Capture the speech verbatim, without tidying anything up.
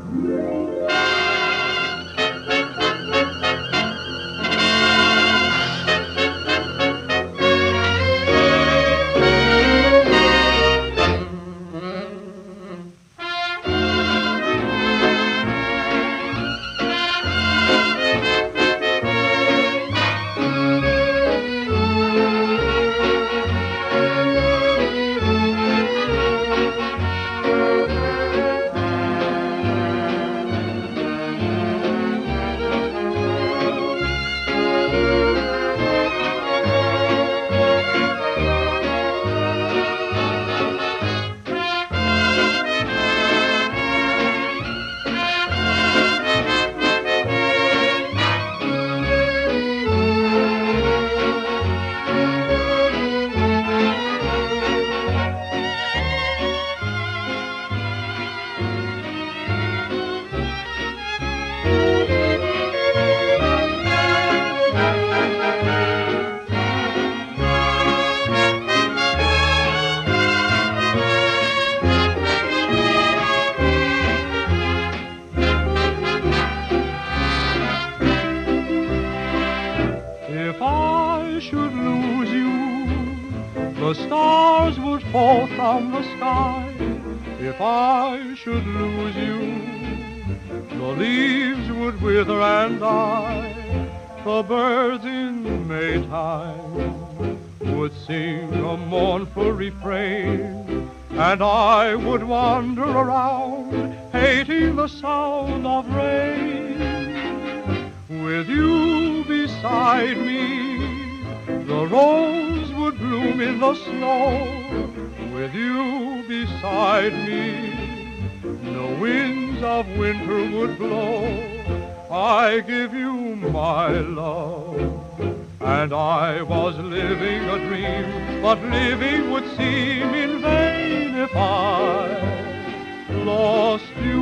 The stars would fall from the sky if I should lose you. The leaves would wither and die. The birds in Maytime would sing a mournful refrain, and I would wander around, hating the sound of rain. With you beside me, the rose would bloom in the snow. With you beside me, no winds of winter would blow. I give you my love, and I was living a dream, but living would seem in vain if I lost you.